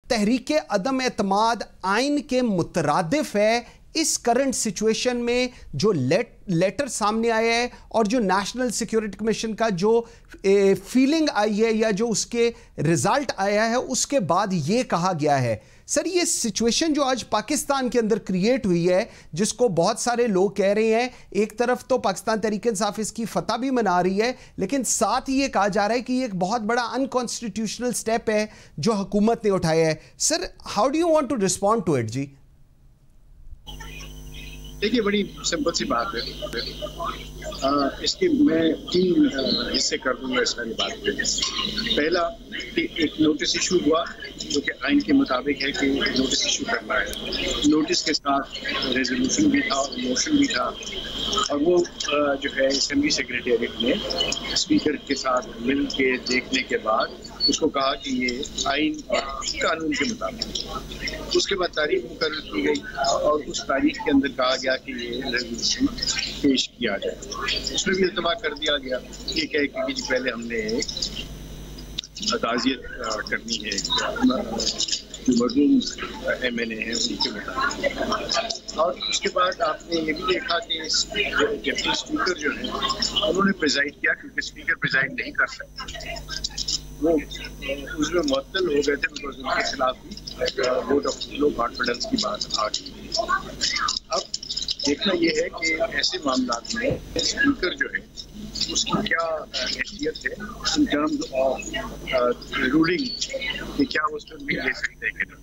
तहरीक अदम एतमाद आइन के मुतरादिफ है इस करंट सिचुएशन में जो लेटर सामने आया है और जो नेशनल सिक्योरिटी कमीशन का जो फीलिंग आई है या जो उसके रिजल्ट आया है उसके बाद ये कहा गया है? सर, ये सिचुएशन जो आज पाकिस्तान के अंदर क्रिएट हुई है, जिसको बहुत सारे लोग कह रहे हैं, एक तरफ तो पाकिस्तान तहरीक-ए-इंसाफ इसकी फतह भी मना रही है, लेकिन साथ ही ये कहा जा रहा है कि ये एक बहुत बड़ा अनकॉन्स्टिट्यूशनल स्टेप है जो हुकूमत ने उठाया है। Sir, how do you want to respond to it? जी देखिए, बड़ी सिंपल सी बात है। इसके मैं 3 हिस्से कर दूंगा इस सारी बात पे। पहला कि एक नोटिस इशू हुआ जो कि आइन के मुताबिक है कि नोटिस इशू करना है। नोटिस के साथ रेजोल्यूशन भी था, मोशन भी था, और वो जो है असेंबली सेक्रेटेरिएट ने स्पीकर के साथ मिल के देखने के बाद उसको कहा कि ये आइन और कानून के मुताबिक। उसके बाद तारीख मुकर्रर की गई और उस तारीख के अंदर कहा गया कि ये रेजोल्यूशन पेश किया जाए। उसमें भी इत्तफाक कर दिया गया ये कह कि जी पहले हमने ताज़ियत करनी है जो मरहूम MNA हैं उनके मुताबिक। और उसके बाद आपने ये भी देखा कि डिप्टी स्पीकर जो है उन्होंने प्रिजाइड किया, क्योंकि स्पीकर प्रिजाइड नहीं कर सकते, वो उसमें मुअत्तल हो गए थे बिकॉज उनके खिलाफ भी वोट ऑफ नो कॉन्फिडेंस की बात आ गई। अब देखना यह है कि ऐसे मामला में स्पीकर जो है उसकी क्या हैसियत है इन टर्म्स ऑफ रूलिंग, कि क्या वो उसमें भी ले सकते हैं कि नहीं।